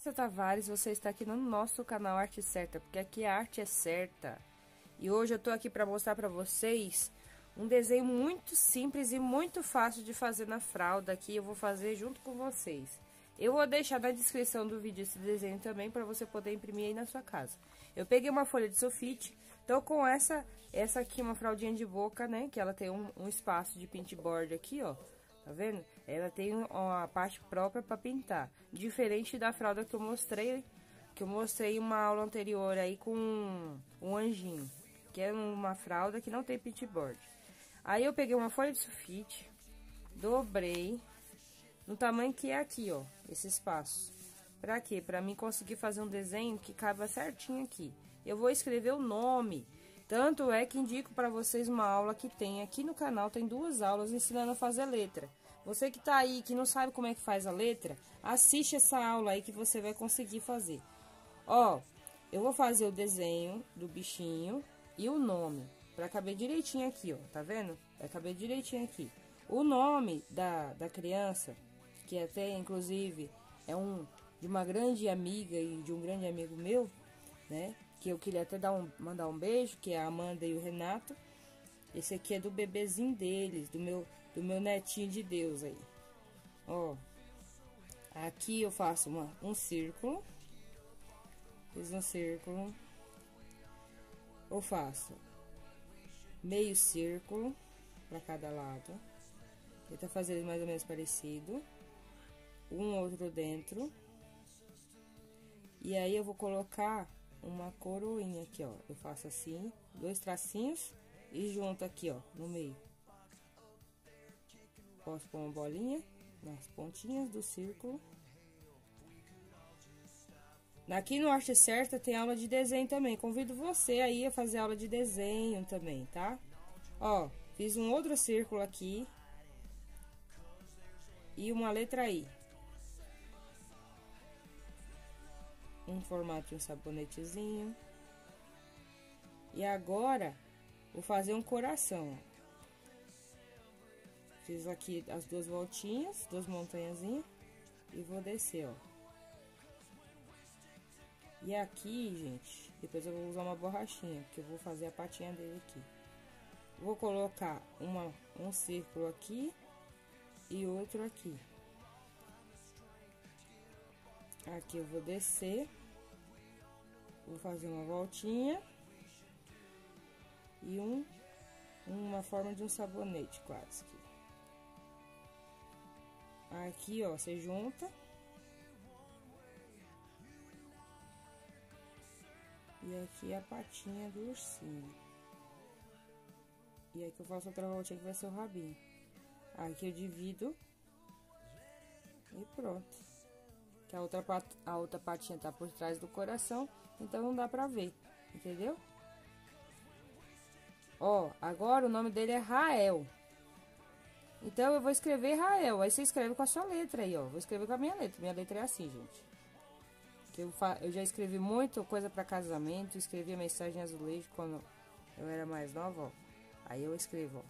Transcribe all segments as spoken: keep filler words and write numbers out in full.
Marta Tavares, você está aqui no nosso canal Arte Certa, porque aqui a arte é certa. E hoje eu tô aqui para mostrar para vocês um desenho muito simples e muito fácil de fazer na fralda, que eu vou fazer junto com vocês. Eu vou deixar na descrição do vídeo esse desenho também, para você poder imprimir aí na sua casa. Eu peguei uma folha de sulfite, tô com essa, essa aqui, uma fraldinha de boca, né, que ela tem um, um espaço de pintboard aqui, ó. Tá vendo? Ela tem uma parte própria para pintar, diferente da fralda que eu mostrei, que eu mostrei uma aula anterior aí com um, um anjinho, que é uma fralda que não tem pintboard. Aí eu peguei uma folha de sulfite, dobrei no tamanho que é aqui, ó, esse espaço. Pra quê? Pra mim conseguir fazer um desenho que caiba certinho aqui. Eu vou escrever o nome. Tanto é que indico para vocês uma aula que tem aqui no canal, tem duas aulas ensinando a fazer letra. Você que tá aí, que não sabe como é que faz a letra, assiste essa aula aí que você vai conseguir fazer. Ó, eu vou fazer o desenho do bichinho e o nome, para caber direitinho aqui, ó, tá vendo? Vai caber direitinho aqui. O nome da, da criança, que até inclusive é um de uma grande amiga e de um grande amigo meu, né? Que eu queria até dar um, mandar um beijo, que é a Amanda e o Renato. Esse aqui é do bebezinho deles, do meu, do meu netinho de Deus aí. Ó, aqui eu faço uma, um círculo. Fiz um círculo. Eu faço meio círculo para cada lado. Tenta fazer ele mais ou menos parecido. Um outro dentro. E aí eu vou colocar uma coroinha aqui, ó. Eu faço assim, dois tracinhos e junto aqui, ó, no meio. Posso pôr uma bolinha nas pontinhas do círculo. Aqui no Arte Certa tem aula de desenho também. Convido você aí a fazer aula de desenho também, tá? Ó, fiz um outro círculo aqui e uma letra I. Um formato de um sabonetezinho. E agora vou fazer um coração. Fiz aqui as duas voltinhas, duas montanhazinhas e vou descer, ó. E aqui, gente, depois eu vou usar uma borrachinha, porque eu vou fazer a patinha dele aqui. Vou colocar uma, um círculo aqui e outro aqui. Aqui eu vou descer. Vou fazer uma voltinha e um, uma forma de um sabonete quase. Aqui, ó, você junta. E aqui a patinha do ursinho. E aqui eu faço outra voltinha que vai ser o rabinho. Aqui eu divido. E pronto. Que a outra, pat, a outra patinha tá por trás do coração, então não dá pra ver, entendeu? Ó, agora o nome dele é Rael. Então eu vou escrever Rael, aí você escreve com a sua letra aí, ó. Vou escrever com a minha letra, minha letra é assim, gente. Que eu, fa, eu já escrevi muita coisa pra casamento, escrevi a mensagem azulejo quando eu era mais nova, ó. Aí eu escrevo,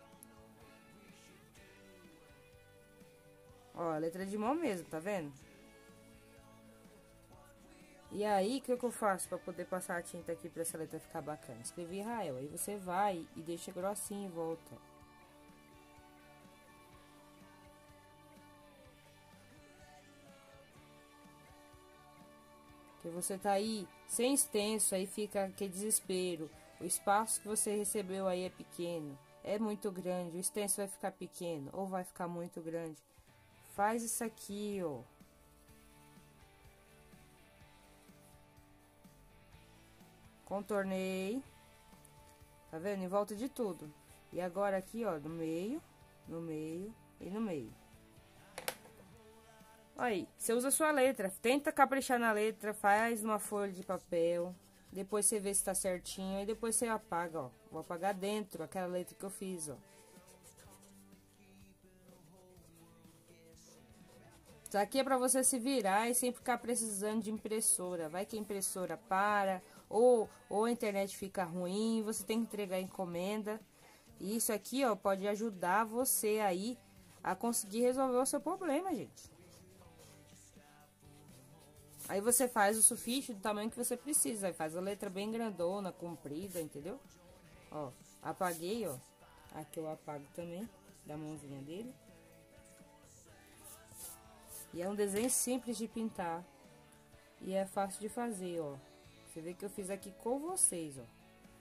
ó. Ó, a letra de mão mesmo, tá vendo? E aí, o que, que eu faço para poder passar a tinta aqui para essa letra ficar bacana? Escrevi Israel, aí você vai e deixa grossinho em volta. Que você tá aí sem extenso, aí fica aquele desespero. O espaço que você recebeu aí é pequeno, é muito grande, o extenso vai ficar pequeno ou vai ficar muito grande. Faz isso aqui, ó. Contornei, tá vendo? Em volta de tudo. E agora aqui, ó, no meio, no meio e no meio. Aí, você usa a sua letra, tenta caprichar na letra, faz numa folha de papel, depois você vê se tá certinho, e depois você apaga, ó. Vou apagar dentro aquela letra que eu fiz, ó. Isso aqui é pra você se virar e sem ficar precisando de impressora. Vai que a impressora para, ou, ou a internet fica ruim, você tem que entregar encomenda. E isso aqui, ó, pode ajudar você aí a conseguir resolver o seu problema, gente. Aí você faz o sulfite do tamanho que você precisa. Aí faz a letra bem grandona, comprida, entendeu? Ó, apaguei, ó. Aqui eu apago também, da mãozinha dele. E é um desenho simples de pintar. E é fácil de fazer, ó. Você vê que eu fiz aqui com vocês, ó.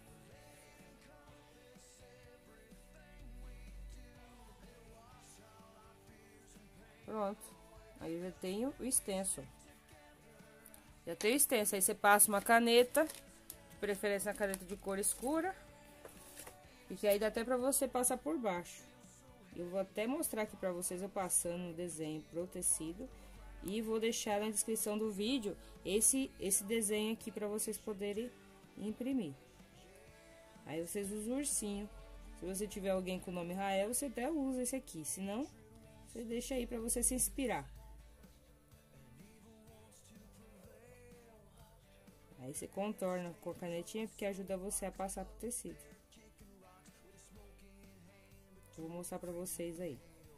Pronto. Aí eu já tenho o extenso. Já tenho o extenso. Aí você passa uma caneta, de preferência uma caneta de cor escura. E que aí dá até pra você passar por baixo. Eu vou até mostrar aqui pra vocês eu passando o desenho pro tecido. E vou deixar na descrição do vídeo esse, esse desenho aqui pra vocês poderem imprimir. Aí vocês usam o ursinho. Se você tiver alguém com o nome Rael, você até usa esse aqui. Se não, você deixa aí pra você se inspirar. Aí você contorna com a canetinha, porque ajuda você a passar pro tecido. Vou mostrar pra vocês aí.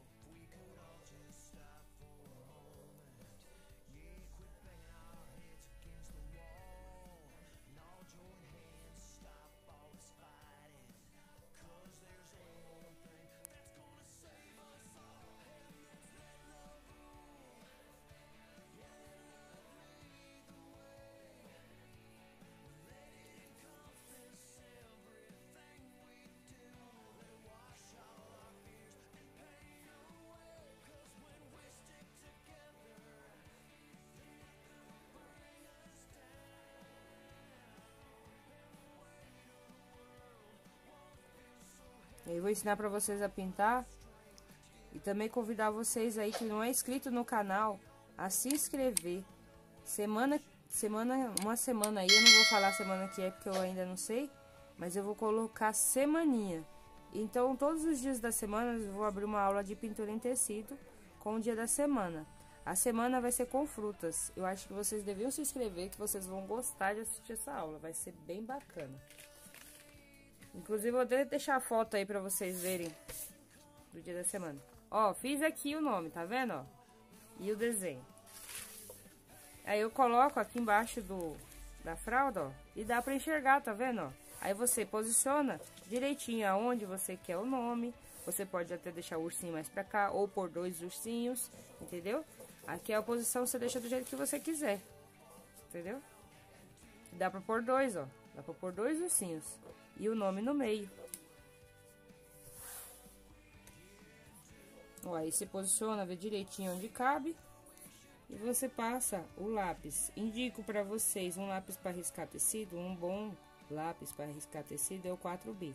Eu vou ensinar pra vocês a pintar e também convidar vocês aí que não é inscrito no canal a se inscrever. Semana, semana, uma semana aí, eu não vou falar semana que é porque eu ainda não sei, mas eu vou colocar semaninha. Então, todos os dias da semana eu vou abrir uma aula de pintura em tecido com o dia da semana. A semana vai ser com frutas. Eu acho que vocês deviam se inscrever, que vocês vão gostar de assistir essa aula. Vai ser bem bacana. Inclusive, eu vou deixar a foto aí pra vocês verem do dia da semana. Ó, fiz aqui o nome, tá vendo, ó? E o desenho. Aí eu coloco aqui embaixo do, da fralda, ó. E dá pra enxergar, tá vendo, ó? Aí você posiciona direitinho aonde você quer o nome. Você pode até deixar o ursinho mais pra cá, ou pôr dois ursinhos, entendeu? Aqui é a posição, você deixa do jeito que você quiser, entendeu? Dá pra pôr dois, ó. Dá pra pôr dois ursinhos. E o nome no meio. Ó, aí você posiciona, vê direitinho onde cabe. E você passa o lápis. Indico para vocês um lápis para riscar tecido. Um bom lápis para riscar tecido é o quatro B.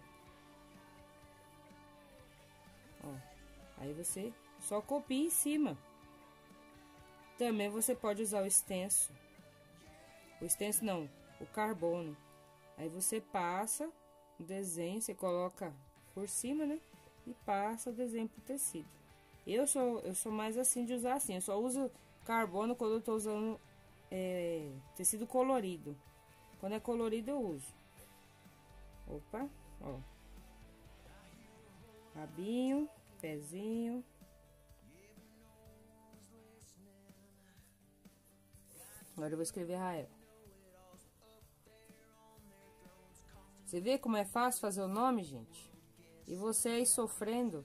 Ó, aí você só copia em cima. Também você pode usar o extenso. O extenso não, o carbono. Aí você passa o desenho, você coloca por cima, né? E passa o desenho pro tecido. Eu sou, eu sou mais assim de usar assim. Eu só uso carbono quando eu tô usando é, tecido colorido. Quando é colorido eu uso. Opa, ó. Rabinho, pezinho. Agora eu vou escrever Rael. Você vê como é fácil fazer o nome, gente? E você aí sofrendo.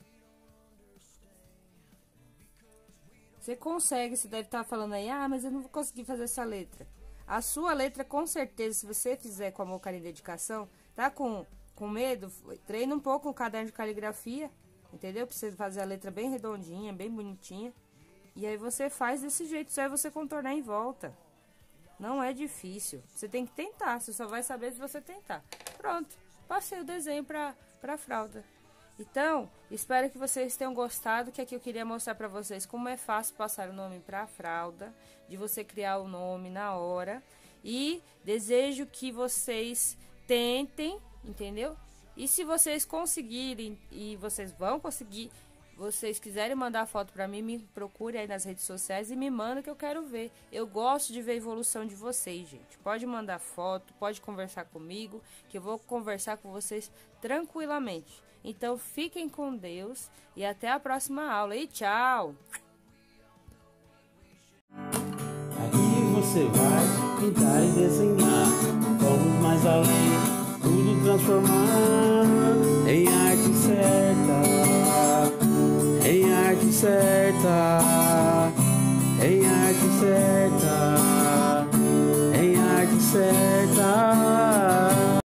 Você consegue, você deve estar falando aí, ah, mas eu não vou conseguir fazer essa letra. A sua letra, com certeza, se você fizer com amor, carinho e dedicação, tá com, com medo, treina um pouco o caderno de caligrafia, entendeu? Pra você fazer a letra bem redondinha, bem bonitinha. E aí você faz desse jeito, só é você contornar em volta. Não é difícil, você tem que tentar, você só vai saber se você tentar. Pronto, passei o desenho pra, pra fralda. Então, espero que vocês tenham gostado, que aqui eu queria mostrar pra vocês como é fácil passar o nome pra fralda, de você criar o nome na hora. E desejo que vocês tentem, entendeu? E se vocês conseguirem, e vocês vão conseguir, vocês quiserem mandar foto pra mim, me procure aí nas redes sociais e me manda que eu quero ver. Eu gosto de ver a evolução de vocês, gente. Pode mandar foto, pode conversar comigo, que eu vou conversar com vocês tranquilamente. Então, fiquem com Deus e até a próxima aula. E tchau! Aqui você você vai pintar e desenhar. Vamos mais além, tudo transformar em arte certa, em arte certa, em arte certa, em arte certa.